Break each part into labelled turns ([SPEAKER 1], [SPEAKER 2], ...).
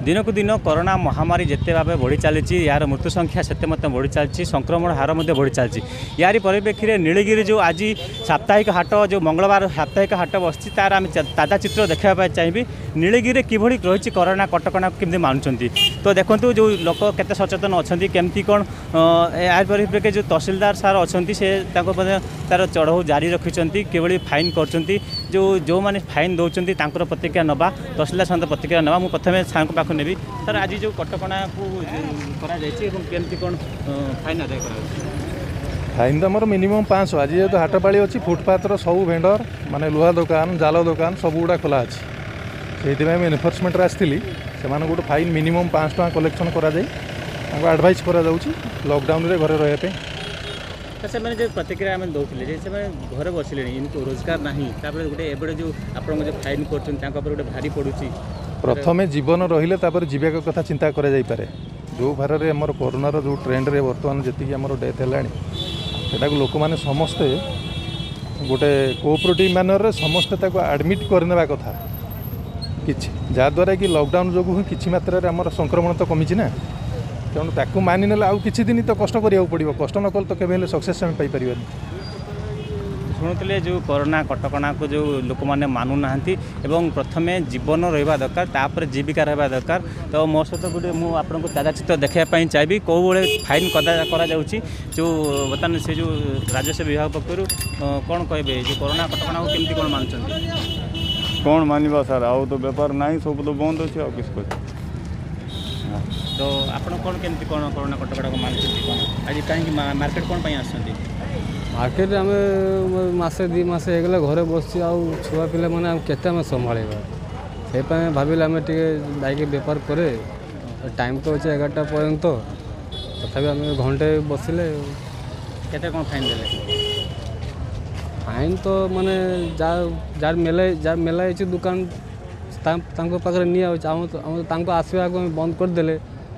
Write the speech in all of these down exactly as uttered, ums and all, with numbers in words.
[SPEAKER 1] दिन को दिन कोरोना महामारी जिते भाव बढ़ी चली यार मृत्यु संख्या से बढ़ी चली संक्रमण हार बढ़ी चली यार परिप्रेक्षी में नीलगिरी जो आज साप्ताहिक हाट जो मंगलवार साप्ताहिक हाट बस तार आम ताजा चित्र देखा चाहिए नीलगिरी किभली रही कोरोना कटकणा केमती मानुंट तो देखो जो लोक केते सचेतन अच्छा केमती कौन यार परिप्रेक्षी जो तहसीलदार सार अच्छा से तार चढ़ऊ जारी रखिंट किभली फाइन कर जो जो मैंने फाइन दौरान तर प्रतिक्रिया नवा तहसीलदार सहित प्रतिक्रिया नवा मुझे प्रथम सार पाखु नेबी सर आज जो कटकणा को केमती कौन फाइन आदाय कर
[SPEAKER 2] फाइन तो मोर मिनिमम पाँच सौ आज जेहतु हाट पाड़ी अच्छी फुटपाथर सब भेंडर माने लुहा दुकान जाल दुकान सब गुड़ा खोला अच्छी से एनफोर्समेंट आसती से गोटे फाइन मिनिमम पाँच टका कलेक्शन कराइज करा लॉकडाउन रे घरे रहा
[SPEAKER 1] तो से जो प्रतिक्रिया आम दौले से घर बसिले रोजगार ना गोटे एबे जो आप जो फाइन कर भारी पड़ू
[SPEAKER 2] प्रथमे जीवन रहिले तापर जीविका कथा चिंता करा जाई पारे जो भार में आम कोरोनार जो ट्रेंड रे बर्तमान जी आम डेथ है लोक मैंने समस्ते गोटे कोऑपरेटिव मैनर रे समस्ते एडमिट करने कथा कि जहाद्वारा कि लॉकडाउन जो ही किसी मात्रा आम संक्रमण तो कमी ना तेणु ताकू मानि ना आउ किसी दिन तो कष्ट करिया पड़ो कष्ट न कल तो केबे सक्सेस आम पाई
[SPEAKER 1] शुणुते जो कोरोना कटकणा को जो लोक मैंने मानु ना प्रथमे जीवन रहा दरकार तापर जीविका रहा दरकार तो मो सहित गोटे मुझे आपको ताजा चित्र देखापी चाहिए कौ भाई फाइन करा जो बर्तमान से जो राजस्व विभाग पक्ष कौन कहे जो कोरोना कटकणा को केमती कौन मानुंट
[SPEAKER 3] कौन मानवा सार आउ तो बेपार ना सब तो बंद अच्छे किस
[SPEAKER 1] तो आपड़ कौन केमती कौन कोरोना कटकणा को मानुंट आज कहीं मार्केट कौन आसुँच
[SPEAKER 4] मार्केट आम मसे दी मस होगले घरे बस छुआ पिला मैंने केते संभाड़ा से भाविले आम टे बैक बेपार करे टाइम तो अच्छे एगारटा पर्यंत तथा आम घंटे बसिले
[SPEAKER 1] केते कौन फाइन देले
[SPEAKER 4] फाइन तो माने जार मेला जार मेला दुकान पाखे नहीं आसवा बंद करदे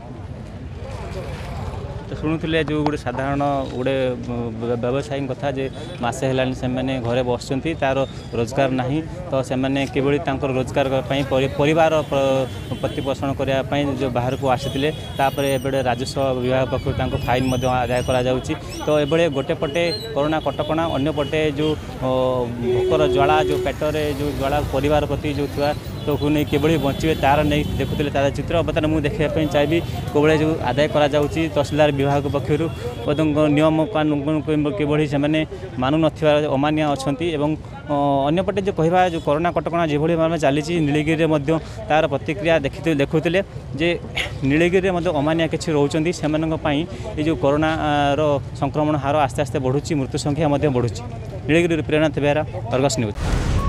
[SPEAKER 1] तो शुणुले जो गोटे साधारण गोटे व्यवसायी कथा जे मसे है घरे बस तार रोजगार ना तो से किभली रोजगार परिवार प्रतिपोषण करने जो बाहर को आसी एबे राजस्व विभाग पक्ष फाइन आदाय करा तो ये गोटे पटे कोरोना कटकणा अंय पटे जो भोकर ज्वाला जो पेटरे जो ज्वाला परिवार प्रति जो थी तो नहीं किभली बचे तार नहीं देखुले ताजा चित्र बर्तमान मुझे देखापी चाहिए कौन जो आदाय करा तहसीलदार विभाग पक्षर नियम कानून किभली से मानु न अमानिया अच्छा अंपटे जो कहवा जो कोरोना कटकणा जो भाव चली नीलगिरी में तार प्रतिक्रिया देखते देखुले जे नीलगिरी में अमानिया किसी रोचान से जो कोरोना संक्रमण हार आस्ते आस्ते बढ़ुची मृत्यु संख्या बढ़ुची नीलगिरी प्रेरणानाथ बेहरा अर्गस न्यूज।